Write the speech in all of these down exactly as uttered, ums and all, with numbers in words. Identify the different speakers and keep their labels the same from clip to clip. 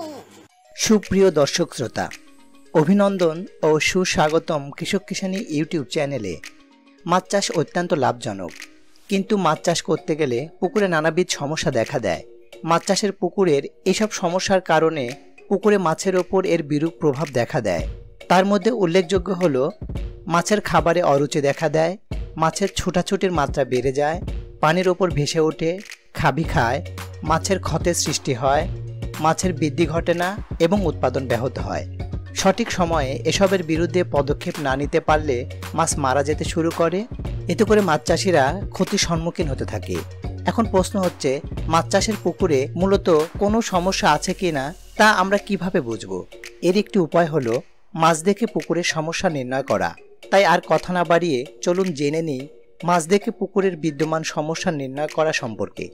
Speaker 1: সুপ্রিয় দর্শক শ্রোতা, অভিনন্দন ও সুস্বাগতম কৃষক কিষানী ইউটিউব চ্যানেলে। মাছ চাষ অত্যন্ত লাভজনক, কিন্তু মাছ চাষ করতে গেলে পুকুরে নানাবিধ সমস্যা দেখা দেয়। মাছ চাষের পুকুরের এসব সমস্যার কারণে পুকুরে মাছের ওপর এর বিরূপ প্রভাব দেখা দেয়। তার মধ্যে উল্লেখযোগ্য হলো মাছের খাবারে অরুচি দেখা দেয়, মাছের ছোটাছুটির মাত্রা বেড়ে যায়, পানির ওপর ভেসে ওঠে, খাবি খায়, মাছের ক্ষতের সৃষ্টি হয়, মাছের বৃদ্ধি ঘটে না এবং উৎপাদন ব্যাহত হয়। সঠিক সময়ে এসবের বিরুদ্ধে পদক্ষেপ না নিতে পারলে মাছ মারা যেতে শুরু করে। এতে করে মাছ চাষিরা ক্ষতির সম্মুখীন হতে থাকে। এখন প্রশ্ন হচ্ছে, মাছ চাষের পুকুরে মূলত কোনো সমস্যা আছে কি না তা আমরা কিভাবে বুঝব? এর একটি উপায় হলো মাছ দেখে পুকুরের সমস্যা নির্ণয় করা। তাই আর কথা না বাড়িয়ে চলুন জেনে নিই মাছ দেখে পুকুরের বিদ্যমান সমস্যা নির্ণয় করা সম্পর্কে।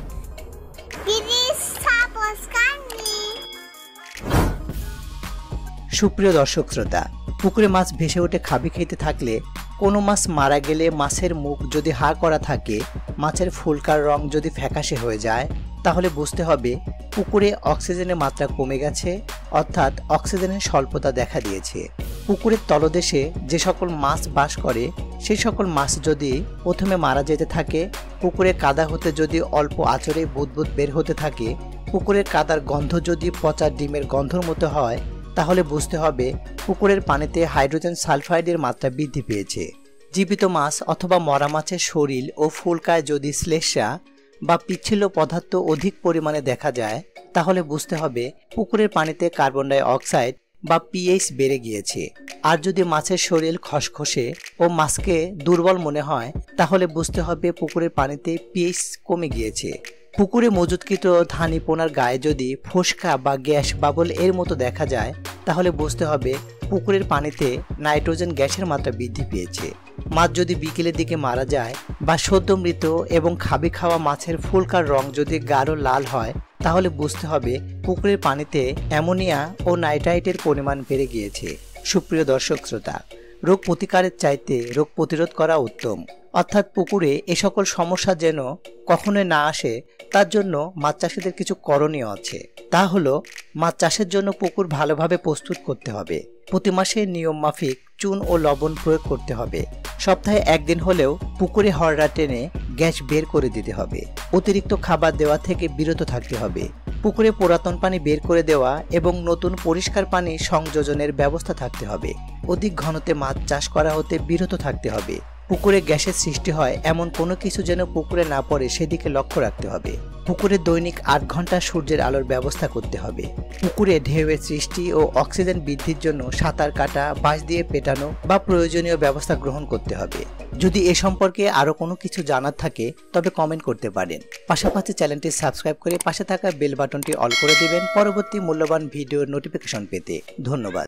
Speaker 1: সুপ্রিয় দর্শক শ্রোতা, পুকুরে মাছ ভেসে উঠে খাবি খেতে থাকলে, কোনো মাছ মারা গেলে মাছের মুখ যদি হা করা থাকে, মাছের ফুলকার রং যদি ফ্যাকাশে হয়ে যায়, তাহলে বুঝতে হবে পুকুরে অক্সিজেনের মাত্রা কমে গেছে, অর্থাৎ অক্সিজেনের স্বল্পতা দেখা দিয়েছে। পুকুরের তলদেশে যে সকল মাছ বাস করে সেই সকল মাছ যদি প্রথমে মারা যেতে থাকে, পুকুরে কাদা হতে যদি অল্প আঁচড়ে বুদবুদ বের হতে থাকে, পুকুরের কাদার গন্ধ যদি পচা ডিমের গন্ধর মতো হয়, তাহলে বুঝতে হবে পুকুরের পানিতে হাইড্রোজেন সালফাইডের মাত্রা বৃদ্ধি পেয়েছে। জীবিত মাছ অথবা মরা মাছের শরীর ও ফুলকায় যদি শ্লেষ্মা বা পিচ্ছিল পদার্থ অধিক পরিমাণে দেখা যায়, তাহলে বুঝতে হবে পুকুরের পানিতে কার্বন ডাই অক্সাইড বা পিএইচ বেড়ে গিয়েছে। আর যদি মাছের শরীর খসখসে ও মাছকে দুর্বল মনে হয়, তাহলে বুঝতে হবে পুকুরের পানিতে পিএইচ কমে গিয়েছে। পুকুরে মজুতকৃত ধানি পোনার গায়ে যদি ফোসকা বা গ্যাস বাবল এর মতো দেখা যায়, তাহলে বুঝতে হবে পুকুরের পানিতে নাইট্রোজেন গ্যাসের মাত্রা বৃদ্ধি পেয়েছে। মাছ যদি বিকেলের দিকে মারা যায় বা সদ্য মৃত এবং খাবি খাওয়া মাছের ফুলকার রং যদি গাঢ় লাল হয়, তাহলে বুঝতে হবে পুকুরের পানিতে অ্যামোনিয়া ও নাইট্রাইটের পরিমাণ বেড়ে গিয়েছে। সুপ্রিয় দর্শক শ্রোতা, রোগ প্রতিকারের চাইতে রোগ প্রতিরোধ করা উত্তম। অর্থাৎ পুকুরে এ সকল সমস্যা যেন কখনোই না আসে, তার জন্য মাছ চাষিদের কিছু করণীয় আছে। তা হলো, মাছ চাষের জন্য পুকুর ভালোভাবে প্রস্তুত করতে হবে। প্রতি মাসে নিয়ম মাফিক চুন ও লবণ প্রয়োগ করতে হবে। সপ্তাহে একদিন হলেও পুকুরে হরড়া টেনে গ্যাস বের করে দিতে হবে। অতিরিক্ত খাবার দেওয়া থেকে বিরত থাকতে হবে। পুকুরে পুরাতন পানি বের করে দেওয়া এবং নতুন পরিষ্কার পানি সংযোজনের ব্যবস্থা থাকতে হবে। অধিক ঘনত্বে মাছ চাষ করা হতে বিরত থাকতে হবে। পুকুরে গ্যাসের সৃষ্টি হয় এমন কোনো কিছু যেন পুকুরে না পড়ে সেদিকে লক্ষ্য রাখতে হবে। পুকুরে দৈনিক আট ঘন্টা সূর্যের আলোর ব্যবস্থা করতে হবে। পুকুরে ঢেউয়ের সৃষ্টি ও অক্সিজেন বৃদ্ধির জন্য সাঁতার কাটা, বাঁশ দিয়ে পেটানো বা প্রয়োজনীয় ব্যবস্থা গ্রহণ করতে হবে। যদি এ সম্পর্কে আরও কোনো কিছু জানার থাকে তবে কমেন্ট করতে পারেন। পাশাপাশি চ্যানেলটি সাবস্ক্রাইব করে পাশে থাকা বেল বাটনটি অল করে দিবেন পরবর্তী মূল্যবান ভিডিওর নোটিফিকেশন পেতে। ধন্যবাদ।